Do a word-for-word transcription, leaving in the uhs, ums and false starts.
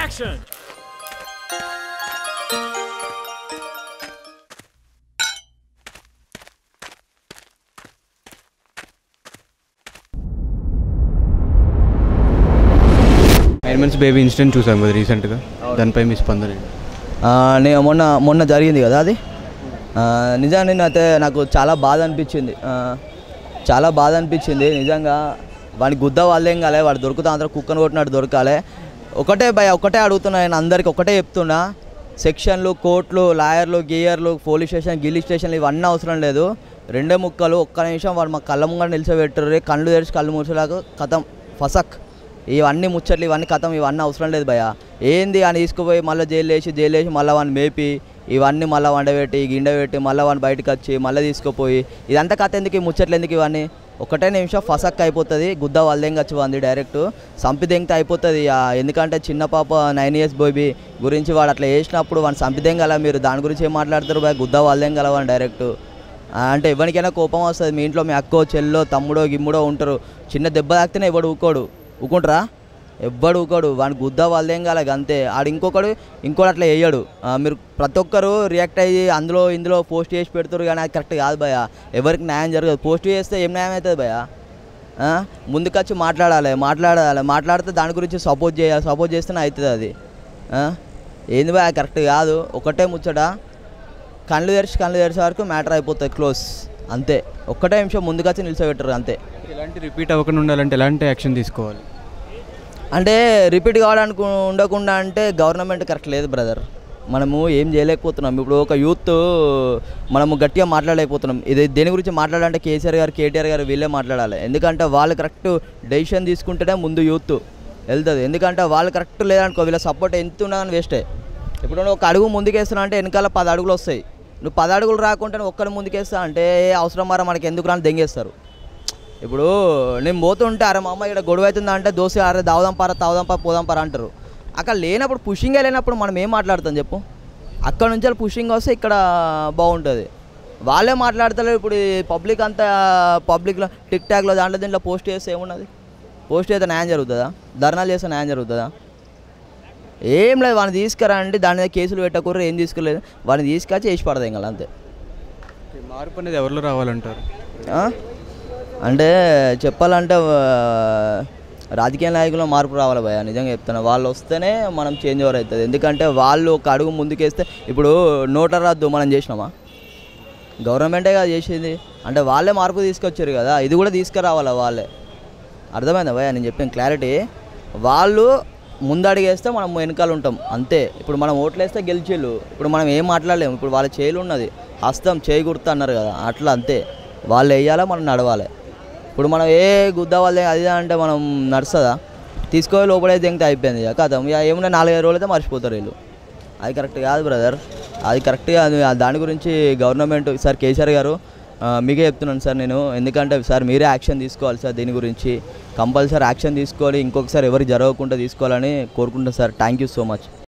Action. Nine months baby incident చూసాం కదా రీసెంట్గా, దానిపై మీ స్పందన? నేను మొన్న మొన్న జరిగింది కదా అది, నిజంగా అయితే నాకు చాలా బాధ అనిపించింది. చాలా బాధ అనిపించింది నిజంగా. వాడిని గుద్ద వాళ్ళేం కాలే, వాడు దొరుకుతా అందరూ కుక్కను కొట్టినట్టు దొరకాలి. ఒకటే భయ ఒకటే అడుగుతున్నా, నేను అందరికి ఒకటే చెప్తున్నా, సెక్షన్లు, కోర్టులు, లాయర్లు, గీయర్లు, పోలీస్ స్టేషన్, గిల్లీ స్టేషన్లు ఇవన్నీ అవసరం లేదు. రెండే ముక్కలు ఒక్క నిమిషం వాడు మా కళ్ళ ముంగట నిలిచబెట్టరు, కళ్ళు తెరిచి కళ్ళు మూసేలాగా కథం ఫసక్. ఇవన్నీ ముచ్చట్లు ఇవన్నీ కథం, ఇవన్నీ అవసరం లేదు భయ. ఏంది అని తీసుకుపోయి మళ్ళీ జైలు వేసి జైలు వేసి మళ్ళీ వాడిని మేపి ఇవన్నీ మళ్ళీ వండబెట్టి గిండబెట్టి మళ్ళీ వాడిని బయటకు వచ్చి మళ్ళీ తీసుకుపోయి ఇదంతా కథ ఎందుకు, ఈ ముచ్చట్లు ఎందుకు? ఇవన్నీ ఒకటే నిమిషం ఫసక్ అయిపోతుంది. గుద్ద వాళ్ళేం వచ్చి వంది డైరెక్ట్ సంపిదెంగితే అయిపోతుంది. ఎందుకంటే చిన్న పాప నైన్ ఇయర్స్ బేబీ గురించి వాడు అట్లా వేసినప్పుడు వాడిని సంపిదెంగల, మీరు దాని గురించి ఏం మాట్లాడతారు భయ? గుద్ద వాళ్ళేం గలవాడిని డైరెక్ట్. అంటే ఎవరికైనా కోపం వస్తుంది. మీ ఇంట్లో మీ అక్కో చెల్లో తమ్ముడో గిమ్ముడో ఉంటారు, చిన్న దెబ్బ తాకితేనే ఎవడు ఊకోడు, ఊకుంటారా? ఎవ్వడు ఊకోడు. వాడిని గుద్ద వాళ్ళేం కాలేదు అంతే. ఆడు ఇంకొకడు ఇంకోటి అట్లా వేయడు. మీరు ప్రతి ఒక్కరు రియాక్ట్ అయ్యి అందులో ఇందులో పోస్ట్ చేసి పెడతారు, కానీ అది కరెక్ట్ కాదు భయ. ఎవరికి న్యాయం జరగదు. పోస్ట్ చేస్తే ఏం న్యాయం అవుతుంది భయ? ముందుకొచ్చి మాట్లాడాలి, మాట్లాడాలి మాట్లాడితే దాని గురించి సపోర్ట్ చేయాలి, సపోర్ట్ చేస్తేనే అవుతుంది అది. ఏంది భయ కరెక్ట్ కాదు. ఒకటే ముచ్చట, కళ్ళు తెరిచి కళ్ళు తెరిచే వరకు మ్యాటర్ అయిపోతుంది, క్లోజ్ అంతే. ఒక్కటే నిమిషం ముందుకొచ్చి నిలిచిపెట్టరు అంతే. ఎలాంటి రిపీట్ అవ్వకుండా ఉండాలంటే ఎలాంటి యాక్షన్ తీసుకోవాలి? అంటే రిపీట్ కావడానికి ఉండకుండా అంటే గవర్నమెంట్ కరెక్ట్ లేదు బ్రదర్. మనము ఏం చేయలేకపోతున్నాం. ఇప్పుడు ఒక యూత్ మనము గట్టిగా మాట్లాడలేకపోతున్నాం. ఇది దేని గురించి మాట్లాడాలంటే కేసీఆర్ గారు, కేటీఆర్ గారు వీళ్ళే మాట్లాడాలి. ఎందుకంటే వాళ్ళు కరెక్ట్ డెసిషన్ తీసుకుంటేనే ముందు యూత్ వెళ్తుంది. ఎందుకంటే వాళ్ళు కరెక్ట్ లేదనుకో, వీళ్ళ సపోర్ట్ ఎంత ఉన్నదని వేస్టే. ఇప్పుడు నువ్వు ఒక అడుగు ముందుకేస్తున్నా అంటే వెనకాల పది అడుగులు వస్తాయి. నువ్వు పది అడుగులు రాకుంటే నువ్వు ఒక్కరి ముందుకేస్తా అంటే అవసరం మారా మనకి ఎందుకు రాని దెంగేస్తారు. ఇప్పుడు నేను పోతుంటే అరే మా అమ్మ ఇక్కడ గొడవ అవుతుందా అంటే దోశ అరే దావుదాం పారా తావుదాం పార పోదాం పారా అంటారు. అక్కడ లేనప్పుడు పుషింగే లేనప్పుడు మనం ఏం మాట్లాడతాం చెప్పు? అక్కడ నుంచి పుషింగ్ వస్తే ఇక్కడ బాగుంటుంది. వాళ్ళే మాట్లాడతారు. ఇప్పుడు పబ్లిక్ అంతా పబ్లిక్లో టిక్ టాక్లో దాంట్లో దీంట్లో పోస్ట్ చేస్తే ఏమున్నది? పోస్ట్ చేస్తే న్యాయం జరుగుతుందా? ధర్నాలు చేస్తే న్యాయం జరుగుతుందా? ఏం లేదు. వాడిని తీసుకురండి, దాని మీద కేసులు పెట్టకూడదు, ఏం తీసుకోలేదు. వాడిని తీసుకొచ్చి వేసి పడదాం కదా అంతే. మార్పు అనేది ఎవరిలో రావాలంటారు? అంటే చెప్పాలంటే రాజకీయ నాయకుల్లో మార్పు రావాలి భయ. నిజంగా చెప్తాను, వాళ్ళు వస్తేనే మనం చేంజ్ ఓవర్ అవుతుంది. ఎందుకంటే వాళ్ళు ఒక అడుగు ముందుకేస్తే, ఇప్పుడు నోట్ల రద్దు మనం చేసినామా? గవర్నమెంటే కదా చేసేది. అంటే వాళ్ళే మార్పు తీసుకొచ్చారు కదా, ఇది కూడా తీసుకురావాలా వాళ్ళే. అర్థమైందా భయ నేను చెప్పిన క్లారిటీ? వాళ్ళు ముందడిగేస్తే మనం వెనకాల ఉంటాం అంతే. ఇప్పుడు మనం ఓట్లేస్తే గెలిచేళ్ళు. ఇప్పుడు మనం ఏం మాట్లాడలేము. ఇప్పుడు వాళ్ళ చేలు ఉన్నది, హస్తం చేయి గుర్తు అన్నారు కదా, అట్లా అంతే. వాళ్ళు వేయాలా, మనం నడవాలి. ఇప్పుడు మనం ఏ గుద్ద వాళ్ళే అది అంటే మనం నడుస్తుందా? తీసుకొని లోపలైతే దింగితే అయిపోయింది కదా. ఇక ఏమన్నా నాలుగైదు రోజులు అయితే మర్చిపోతారు వీళ్ళు. అది కరెక్ట్ కాదు బ్రదర్, అది కరెక్ట్ కాదు. దాని గురించి గవర్నమెంట్ సార్ కేసీఆర్ గారు మీకే చెప్తున్నాను సార్ నేను. ఎందుకంటే సార్ మీరే యాక్షన్ తీసుకోవాలి సార్, దీని గురించి కంపల్సరీ యాక్షన్ తీసుకోవాలి. ఇంకొకసారి ఎవరికి జరగకుండా తీసుకోవాలని కోరుకుంటాను sir. Thank you so much.